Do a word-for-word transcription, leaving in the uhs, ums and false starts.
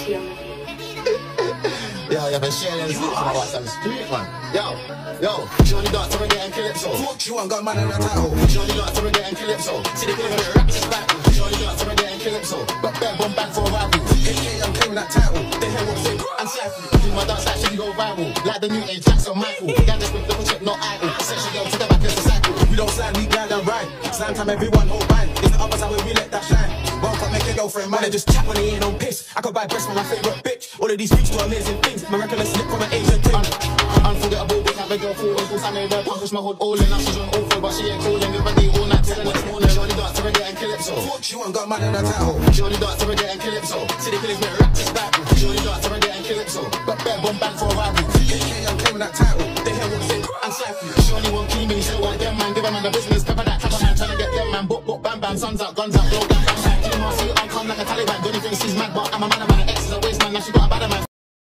Yo, you been sharing this from my WhatsApp street, man. Yo, yo, she only dance to reggae and calypso. Fuck, she won't got man in her title. She only dance to reggae and calypso. See the killer with rap this battle. She only dance to reggae and calypso. But bang, bomb bang for a rival. A K A I'm claiming that title. They hear what's in and cypher. Do my dance like she go viral. Like the new age Jackson Michael. Got this with double chip, not idle. Said she go to the back as a cycle. We don't slide, we glide and ride. Slam time, everyone hold bang. It's the other side where we let that shine. Won't make your girlfriend man and just chat when he ain't on piss. I could buy breasts for my favourite bitch. All of these freaks do amazing things. Miraculous slip from an Asian thing. Un unforgettable, bitch, have a girl forward. Cause I made her push my hood all in. Now she's on awful, but she ain't calling. Give a day all night till the next morning. She only dance to reggae and calypso. Fuck, she won't got man in her title. She only dance to reggae and calypso. See the killers make rap this battle. She only dance to reggae and calypso. But bang, bomb bang for a rival. A K A I'm claiming that title. They hear what's in and cypher. She only want clean me, she don't want them man. Give a man the business, pepper that, tap a hand, trying to get them man. Book, book, bam, bam, suns out, guns out, blow, bam, bam, bam. She see I'm calm like a Taliban. Don't even think she's mad, but I'm a man, I'm an ex is a waste man. Now she got a bad man.